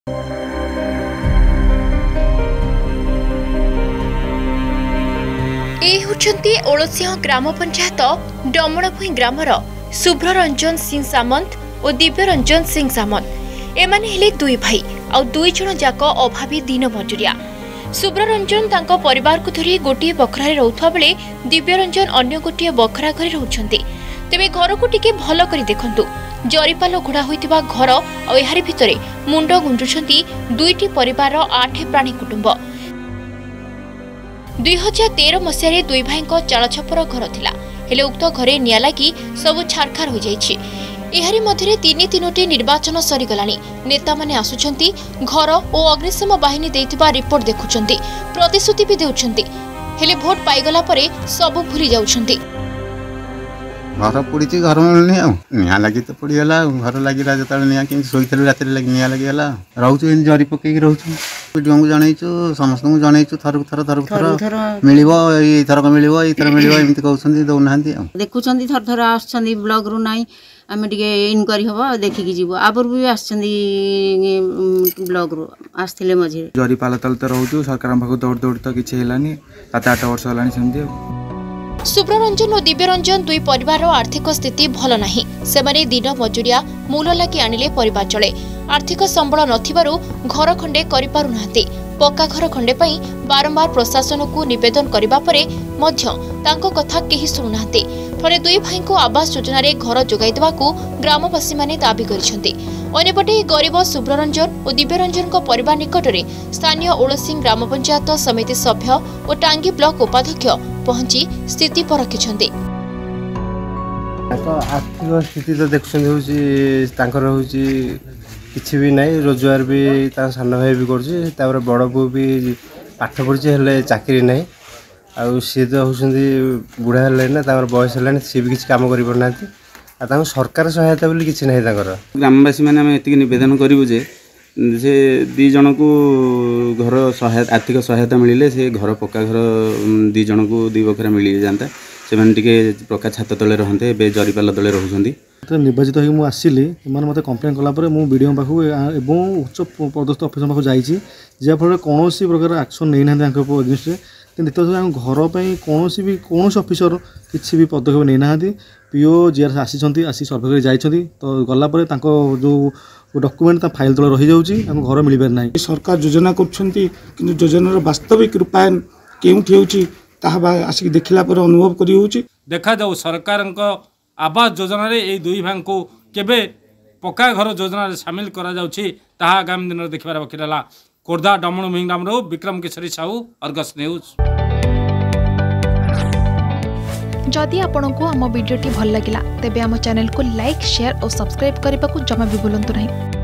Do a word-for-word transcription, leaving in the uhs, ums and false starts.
ओलसिंह ग्राम पंचायत डमणभूई ग्रामर शुभ्ररंजन सिंह सामंत और दिव्यरंजन सिंह सामंत एमाने हेले दुई भाई आ दुई जण जाक अभावी दिन मजुरिया। शुभ्ररंजन तांको परिवार को धरी गोटे बखरा रोथुवा बेले दिव्यरंजन अन्य गोटे बखरा घरे रहउछन्ति। तेबे घर को टिके भल करी देखंतु जरीपाल घोड़ा होइतिबा घर आ एहारी भितरे मुंड गुंजुछन्ति दुईटी परिवार आठ प्राणी कुटुंब। दुई हजार तेरह मसीह दुई भाई चाल छपर घर थिला हेले उक्त घरे निया लगी सबु छारखार हो जाइछि। एहारी मध्यरे तीन तीनोटी निर्वाचन सरीगलानी नेता माने आसुछन्ति घर और अग्निशम बाहिनी देइतिबा रिपोर्ट देखुछन्ति प्रतिश्रुति भी देउछन्ति हेले भोट पाइगला परे सबु भूली जाउछन्ति। घर पड़ी घर मिलनी निआ लगी तो पड़गला घर लगे जो निआ कि शोल रात लगे निआ लगिगला रोचे जरी पकई रोचु वीडियो को जनईचु समस्त को जनईचु थर थर थर थर मिल थरक मिल थर मिल एमती कहते दौना देखुं थर थर आस ब्लॉक रु ना आम टे इनक्वारी हम देखिकी जीव आगर भी आस ब्लॉक रु आसते मझे जरी पाल तल तो रोचु सरकार पाक दौड़ दौड़ तो किसी है सात आठ वर्ष है। शुभ्ररंजन और दिव्यरंजन दुई परिवार आर्थिक स्थिति भल नाही। सेमाने दिन मजुरिया मूल लागी आनिले परिवार चले। आर्थिक संबल नथिबारु घर खंडे करि पारु नाहंती। पक्का घर खंडे पई बारंबार प्रशासन को निवेदन करिबा परे मध्य तांको कथा केही सुनु नाहंती। फले दुई भाई को आवास योजना रे घर जोगाई देबाकू ग्रामवासी माने दाबी करिसेंती। अन्यपटे गरीब शुभ्ररंजन और दिव्यरंजन को परिवार निकटरे स्थानीय ओलसिंह ग्राम पंचायत समिति सभ्य और टांगी ब्लॉक उपाध्यक्ष पहुंची स्थिति परखिछन्ति। आर्थिक स्थिति तो देखुं किसी भी नहीं रोजगार भी सान भाई भी कर बड़ पु भी पाठ पढ़ी हेल्ले चाकरी नहीं आउ सी तो होती बुढ़ा है ना बयस है सी भी किसी कम कर सरकार सहायता बोली किसी ना ग्रामवासी मैंने आम ये नवेदन करूँ जे से दी जन को घर सहायता आर्थिक सहायता मिले से घर पक्का घर दी जन को दी बखरा मिल जाता से पक्का छात तले रहते ए जरीपाल तले रोचे। तो निर्वाचित हो मुझे आसिली मत कम्प्लेन कलापर मुझे विडीओ पाखु और उच्च पदस्थ अफिसर पाखु जाइए जहाँफल कौन प्रकार एक्शन नहीं ना अगेन्स्ट द्वितीय घर पर कौन भी कौन अफिसर किसी भी पदक्षेप नहीं ना पीओ जीआर आसी आसी सर्वे कर जाइए तो गलापर जो डॉक्यूमेंट फाइल तले रही जाऊँगी घर मिल पार ना। सरकार योजना कर योजनार वास्तविक रूपायन केउठी होउची ताहा आसिक देखला पर अनुभव करी होउची। देखा जाऊ सरकार आवास योजना रे ए दुई भाई को केबे पक्का घर योजना रे शामिल करा जाउची ताहा आगामी दिन देखबार बकिला। खोर्धा डमणभूई ग्राम रो विक्रम केशरी साहू अर्गस न्यूज। जदि आपंक आम भिडी भल लगा तेब आम चैनल को लाइक शेयर और सब्सक्राइब करने को जमा भी भूलु नहीं।